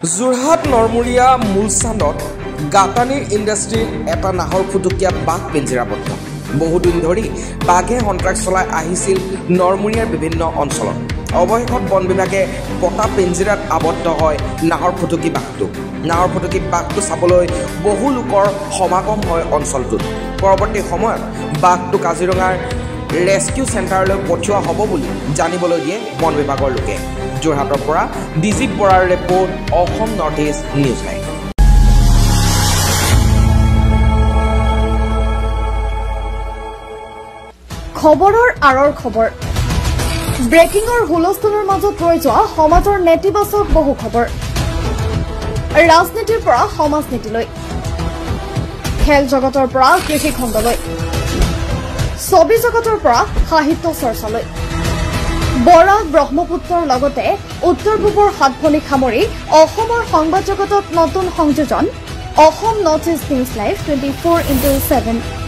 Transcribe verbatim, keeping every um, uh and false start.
যোৰহাট নৰমুৰীয়া মূলচান্দত গাঁতানীৰ ইণ্ডাষ্ট্ৰীত এটা নাহৰ ফুটুকীয়া বাঘ পিঞ্জিৰাবদ্ধ। বহুদিন ধৰি বাঘে সন্ত্ৰাস চলাই আহিছিল নৰমুৰীয়াৰ বিভিন্ন অঞ্চলত। অৱশেষত বন বিভাগে পতা পিঞ্জিৰাত আবদ্ধ হয় নাহৰ ফুটুকী বাঘটো। নাহৰ ফুটুকী বাঘটো চাবলৈ বহু লোকৰ সমাগম হয় অঞ্চলটোত। পৰৱৰ্তী সময়ত বাঘটো কাজিৰঙাৰ ৰেস্কিউ চেণ্টাৰলৈ পঠিওৱা হ'ব বুলি জানিবলৈ দিয়ে বন বিভাগৰ লোকে। যোৰহাটৰ পৰা দিজিপ বৰাৰ report, Asom north east news live. খবৰৰ আঁৰৰ খবৰ, ব্ৰেকিঙৰ হুলস্থুলৰ মাজত ৰৈ যোৱা সমাজৰ নেতিবাচক বহু খবৰ। ৰাজনীতিৰ পৰা সমাজ নীতিলৈ, খেল জগতৰ পৰা কৃষি খণ্ডলৈ, ছবি জগতৰ পৰা সাহিত্য চৰ্চালৈ, বৰাক ব্ৰহ্মপুত্ৰৰ লগতে উত্তৰ পূবৰ সাতভনীক সামৰি অসমৰ সংবাদ জগতত নতুন সংযোজন Asom north east news live twenty four into seven.